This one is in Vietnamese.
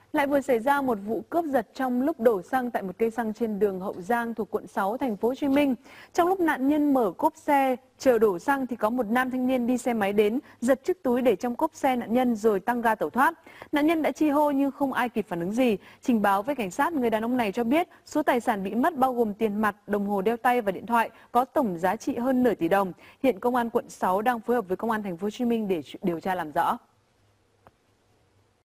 Lại vừa xảy ra một vụ cướp giật trong lúc đổ xăng tại một cây xăng trên đường Hậu Giang thuộc quận 6, thành phố Hồ Chí Minh. Trong lúc nạn nhân mở cốp xe chờ đổ xăng thì có một nam thanh niên đi xe máy đến, giật chiếc túi để trong cốp xe nạn nhân rồi tăng ga tẩu thoát. Nạn nhân đã chi hô nhưng không ai kịp phản ứng gì. Trình báo với cảnh sát, người đàn ông này cho biết số tài sản bị mất bao gồm tiền mặt, đồng hồ đeo tay và điện thoại có tổng giá trị hơn nửa tỷ đồng. Hiện công an quận 6 đang phối hợp với công an thành phố Hồ Chí Minh để điều tra làm rõ.